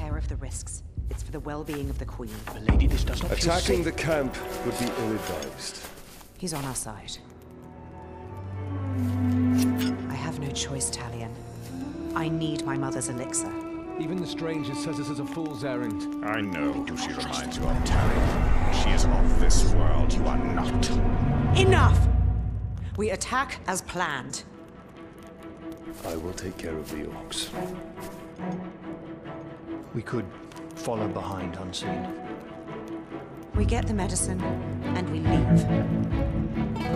care of the risks. It's for the well-being of the Queen. Lady, this does not feel Attacking safe. the camp would be ill-advised. He's on our side. I have no choice, Talion. I need my mother's elixir. Even the stranger says this is a fool's errand. I know who she reminds you of, Talion. She is of this world. You are not. Enough! We attack as planned. I will take care of the orcs. We could follow behind unseen. We get the medicine, and we leave.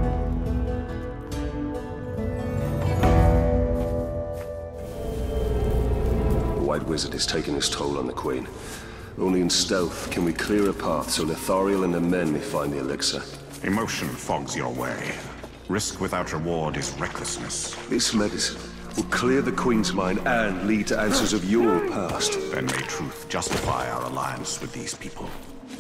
The White Wizard is taking his toll on the Queen. Only in stealth can we clear a path so Nithariel and her men may find the elixir. Emotion fogs your way. Risk without reward is recklessness. This medicine will clear the Queen's mind and lead to answers of your past. Then may truth justify our alliance with these people.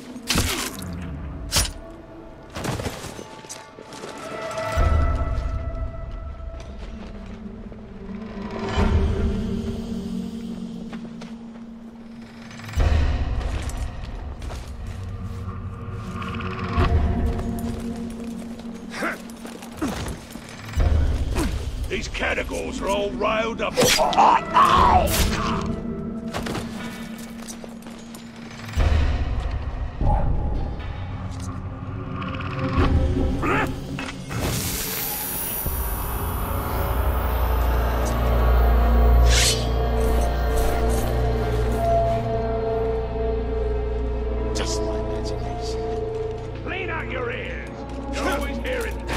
These Cadagors are all riled up. Just my imagination. Clean out your ears. You're always hearing things.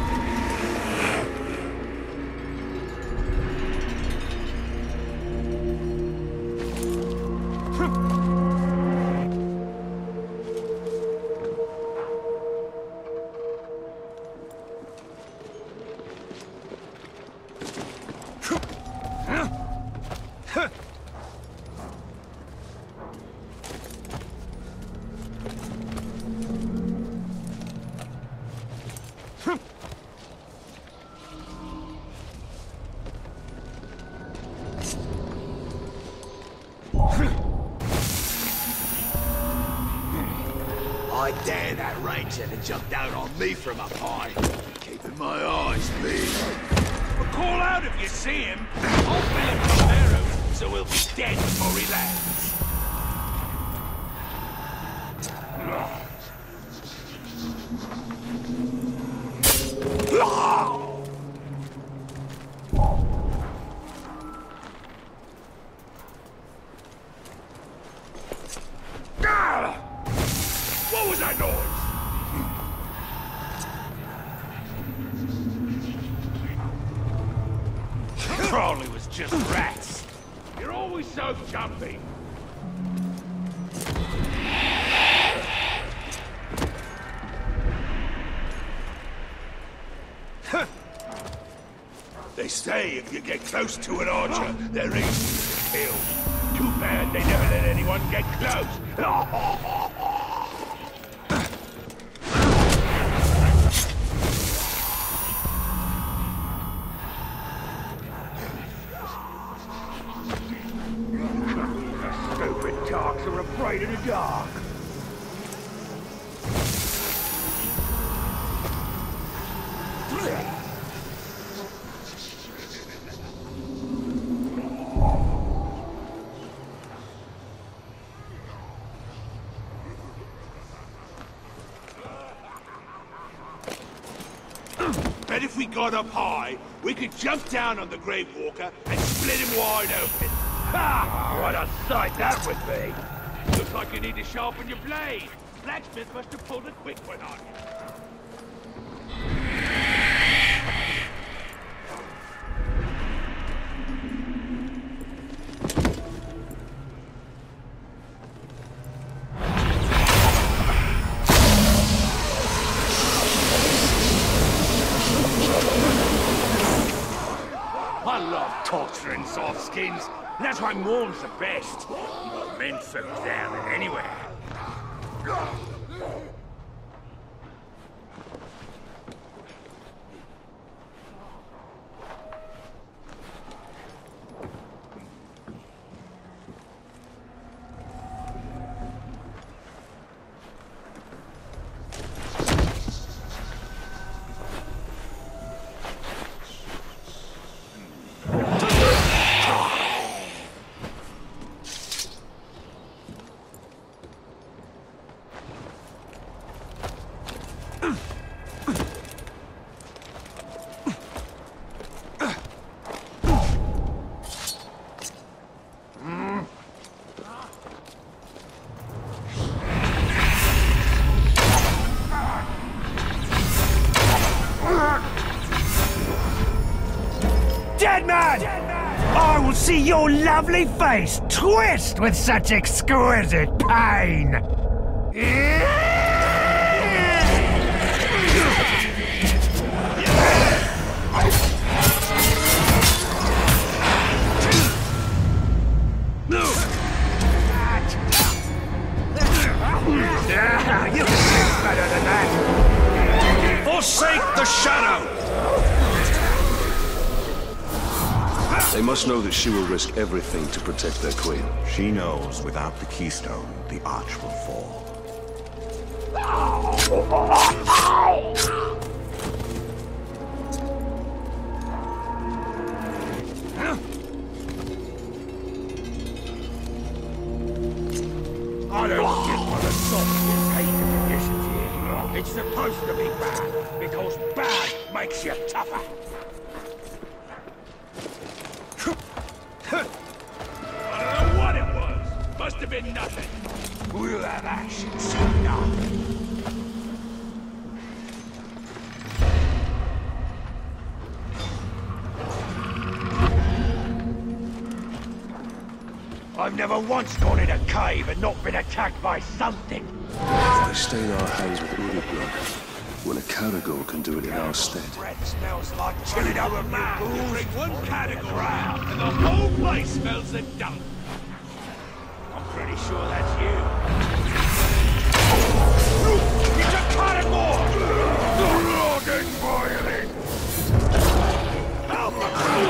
I dare that ranger to jump down on me from up high. Keeping my eyes peeled. But call out if you see him. I'll fill him with arrows, so he'll be dead before he lands. What was that noise? Probably was just rats. You're always so jumpy. They say if you get close to an archer, they're easy to kill. Too bad they never let anyone get close. Stupid dogs are afraid of the dark. Bet if we got up high, we could jump down on the Grave Walker and split him wide open. Ha! What a sight that would be! Looks like you need to sharpen your blade. Blacksmith must have pulled a quick one on you. I love torturing soft skins. That's why Morn's the best. More menfolk there than anywhere. see your lovely face twist with such exquisite pain. You can do better than that. Forsake the shadow! They must know that she will risk everything to protect their queen. She knows without the keystone, the arch will fall. I don't get what the soft and painted conditions here. It's supposed to be bad, because bad makes you tougher. I don't know what it was. Must have been nothing. We'll have action soon enough. I've never once gone in a cave and not been attacked by something. Why stain our hands with Uruk blood when a Caragor can do it in our stead? Breath smells like chilling over man. You drink one Caragor out, and the whole place smells of dung. I'm pretty sure that's you. It's a Caragor! The Lording boiling! Help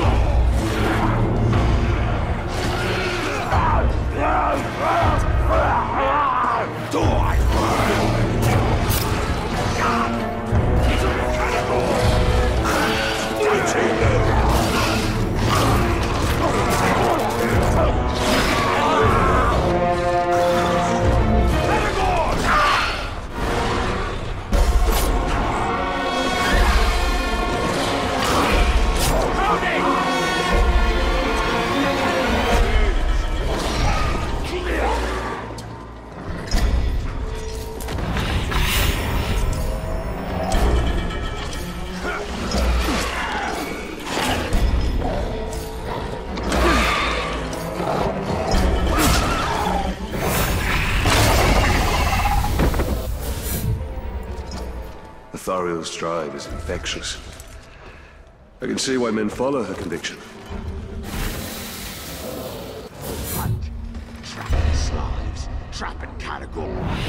Thariel's drive is infectious. I can see why men follow her conviction. Hunt, trapping slaves, trapping Caragor.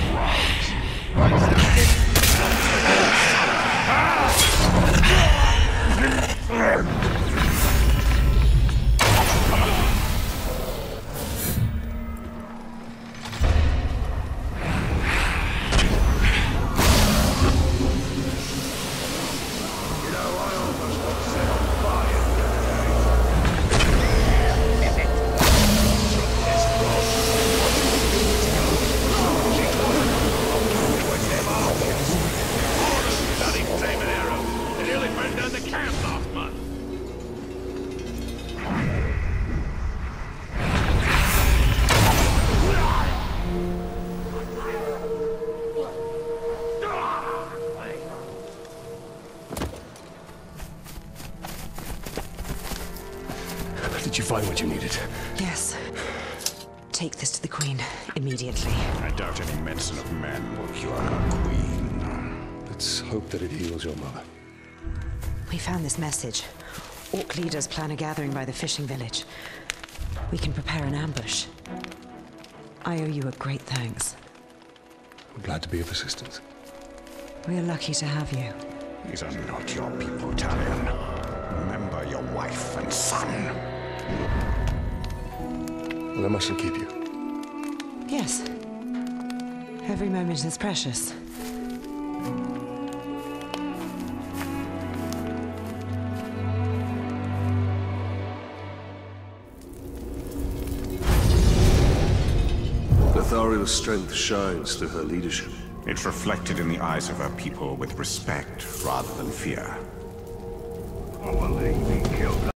Did you find what you needed? Yes. Take this to the Queen immediately. I doubt any medicine of men will cure our queen. Let's hope that it heals your mother. We found this message. Orc leaders plan a gathering by the fishing village. We can prepare an ambush. I owe you a great thanks. I'm glad to be of assistance. We're lucky to have you. These are not your people, Talion. Remember your wife and son. Well, I mustn't keep you. Yes. Every moment is precious. Nathariel's strength shines through her leadership. It's reflected in the eyes of her people with respect rather than fear. Oh, well, they killed